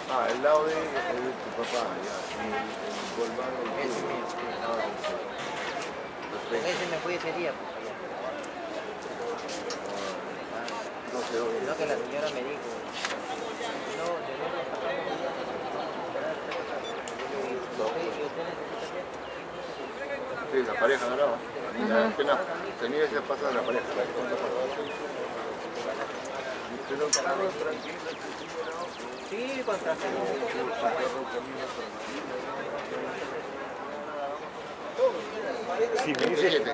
Ah, el lado de tu papá, ya. El Volkswagen. Ese mío, sí. Con ese me fui ese día, pues allá. No sé dónde. Sino que la señora me dijo, no, de nuevo pasamos un día, esperar 3 horas. ¿Y usted necesita qué? Sí, la pareja ganaba. Tenía que pasar la pareja. Sí, contratamos. Sí, me dice que